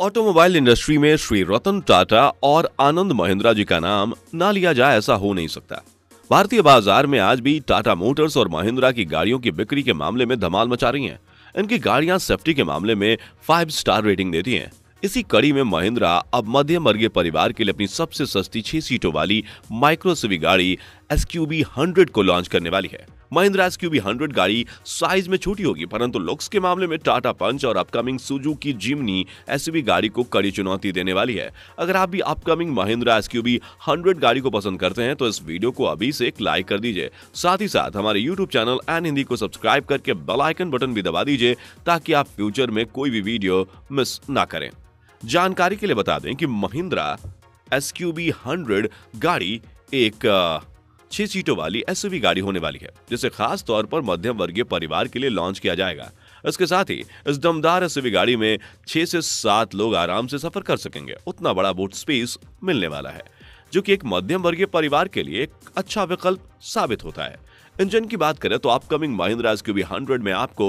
Automobile industry में श्री रतन टाटा और आनंद महिंद्रा जी का नाम ना लिया जाए ऐसा हो नहीं सकता। भारतीय बाजार में आज भी टाटा मोटर्स और महिंद्रा की गाड़ियों की बिक्री के मामले में धमाल मचा रही हैं। इनकी गाड़ियां सेफ्टी के मामले में 5 स्टार रेटिंग देती हैं। इसी कड़ी में महिंद्रा अब मध्यम वर्गीय परिवार के लिए अपनी सबसे सस्ती 6 सीटों वाली माइक्रो एसयूवी गाड़ी SQB 100 को लॉन्च करने वाली है। महिंद्रा SQB 100 गाड़ी साइज में छोटी होगी, परंतु लुक्स के मामले में टाटा पंच और अपकमिंग सुजुकी जिम्नी SUV गाड़ी को कड़ी चुनौती देने वाली है। अगर आप भी अपकमिंग महिंद्रा SQB 100 गाड़ी को पसंद करते हैं तो इस वीडियो को अभी से एक लाइक कर दीजिए। साथ ही साथ हमारे YouTube चैनल एन हिंदी को सब्सक्राइब करके बेल आइकन बटन भी दबा दीजिए ताकि आप फ्यूचर में कोई भी वीडियो मिस ना करें। जानकारी के लिए बता दें कि महिंद्रा SQB 100 गाड़ी एक 6 सीटों वाली SUV गाड़ी होने वाली है, जिसे खास तौर पर मध्यम वर्गीय परिवार के लिए लॉन्च किया जाएगा। इसके साथ ही इस दमदार SUV गाड़ी में 6 से 7 लोग आराम से सफर कर सकेंगे। उतना बड़ा बूट स्पेस मिलने वाला है, जो कि एक मध्यम वर्गीय परिवार के लिए एक अच्छा विकल्प साबित होता है। इंजन की बात करें तो अपकमिंग महिंद्रा SQB 100 में आपको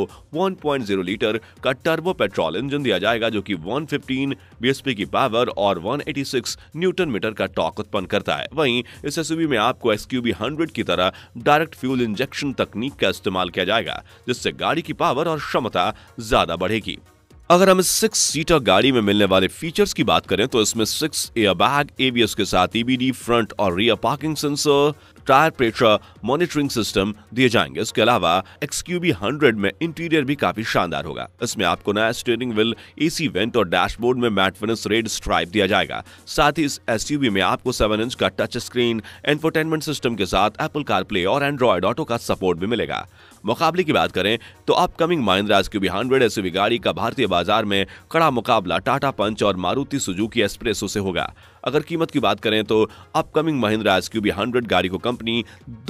1.0 लीटर का टर्बो पेट्रोल इंजन दिया जाएगा, जो कि 115 bhp की पावर और 186 न्यूटन मीटर का टॉर्क उत्पन्न करता है। वहीं इस SUV में आपको SQB 100 की तरह डायरेक्ट फ्यूल इंजेक्शन तकनीक का इस्तेमाल किया जाएगा, जिससे गाड़ी की पावर और क्षमता ज्यादा बढ़ेगी। अगर हम इस 6 सीटर गाड़ी में मिलने वाले फीचर्स की बात करें तो इसमें 6 एयरबैग, ABS के साथ EBD, फ्रंट और rear parking sensor, tyre pressure monitoring system दिए जाएंगे। इसके अलावा SQB 100 में इंटीरियर भी काफी शानदार होगा। इसमें आपको नया स्टीयरिंग व्हील, AC वेंट और डैशबोर्ड में मैट फिनिश रेड स्ट्राइप दिया जाएगा। साथ ही इस SUV में आपको 7 इंच का टच स्क्रीन, इंफोटेनमेंट सिस्टम के साथ एप्पल कारप्ले और एंड्रॉयड ऑटो का सपोर्ट भी मिलेगा। मुकाबले की बात करें तो अपकमिंग महिंद्रा SQB 100 SUV गाड़ी का भारतीय बाजार में कड़ा मुकाबला टाटा पंच और मारुति सुजुकी एस्प्रेसो से होगा। अगर कीमत की बात करें तो अपकमिंग महिंद्रा SQB 100 गाड़ी को कंपनी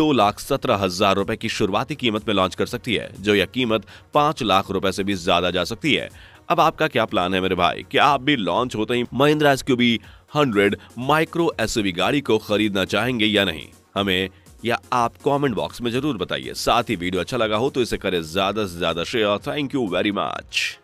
2,17,000 रुपए की शुरुआती कीमत में लॉन्च कर सकती है, जो यह कीमत 5 लाख रुपए से भी ज्यादा जा सकती है। अब आपका क्या प्लान है मेरे भाई? क्या आप भी लॉन्च होते ही महिंद्रा SQB 100 माइक्रो SUV गाड़ी को खरीदना चाहेंगे या नहीं? हमें या आप कमेंट बॉक्स में जरूर बताइए। साथ ही वीडियो अच्छा लगा हो तो इसे करें ज्यादा से ज्यादा share. Thank you very much.